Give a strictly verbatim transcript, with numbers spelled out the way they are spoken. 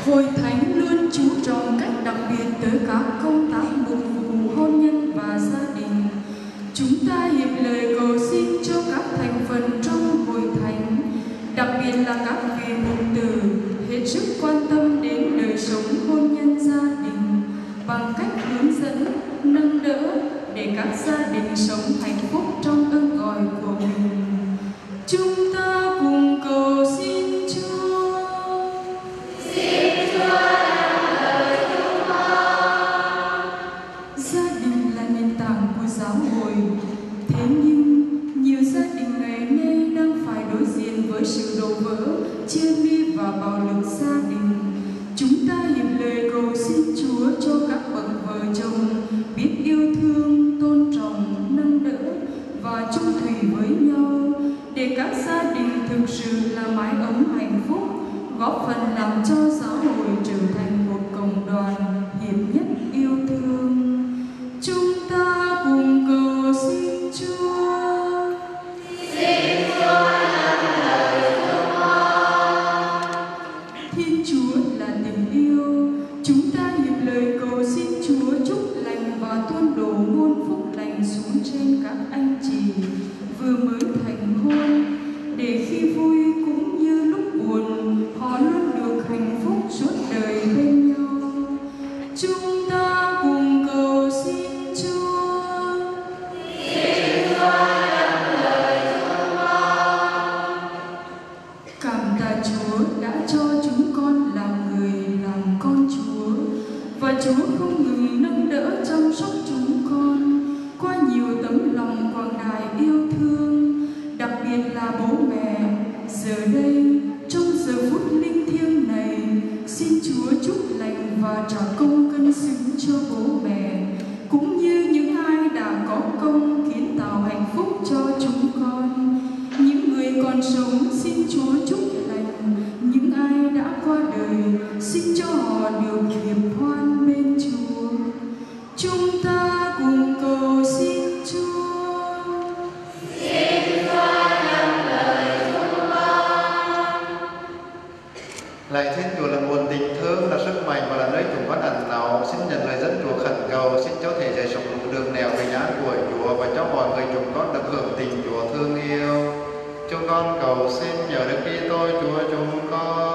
Hội Thánh luôn chú trọng cách đặc biệt tới các công tác mục vụ hôn nhân và gia đình. Chúng ta hiệp lời cầu xin cho các thành phần trong Hội Thánh, đặc biệt là các vị mục tử, hết sức quan tâm đến đời sống hôn nhân gia đình bằng cách hướng dẫn, nâng đỡ để các gia đình sống hạnh phúc trong ơn gọi của mình. Chúng ta cùng cầu xin Chúa. Xin Chúa làm lời chúng con. Gia đình là nền tảng của giáo hội. Thế nhưng nhiều gia đình ngày nay đang phải đối diện với sự đổ vỡ, chia ly và bạo lực gia đình. Chúng ta hiệp lời cầu xin Chúa cho các bậc vợ chồng biết yêu thương, tôn trọng, nâng đỡ và chung thủy với nhau, để các gia đình thực sự là mái ấm hạnh phúc, góp phần làm cho giáo hội trở thành một cộng đoàn hiệp nhất yêu thương. Chúng ta cùng cầu xin Chúa. Xin Chúa làm lời chúng con. Thiên Chúa là tình yêu. Chúng ta hiệp lời cầu xin Chúa chúc lành và tuôn đổ muôn phúc lành xuống trên các anh chị vừa mới thành hôn, để khi vui cũng như lúc buồn, họ luôn được hạnh phúc suốt đời bên nhau. Chúng ta cùng cầu xin Chúa. Xin Chúa làm lời chúng con. Cảm tạ Chúa đã cho chúng con làm người, làm con Chúa, và Chúa không ngừng nâng đỡ chăm sóc chúng con qua nhiều tấm lòng quảng đại yêu thương, đặc biệt là bố mẹ. Giờ đây, trong giờ phút linh thiêng này, xin Chúa chúc lành và trả công cân xứng cho bố mẹ, cũng như những ai đã có công kiến tạo hạnh phúc cho chúng con. Những người còn sống, xin Chúa chúc lành. Những ai đã qua đời, xin cho họ được hiệp hoan bên Chúa. Chúng ta cùng cầu xin Chúa. Xin Chúa làm lời chúng con. Lạy Thiên Chúa là nguồn tình thương, là sức mạnh và là nơi chúng con ẩn náu. Xin nhận lời dẫn Chúa khẩn cầu, xin cho thể dạy sống đúng đường nẻo bình an của Chúa, và cho mọi người chúng con được hưởng tình Chúa thương yêu. Chúng con cầu xin nhờ Đức Kitô Chúa chúng con.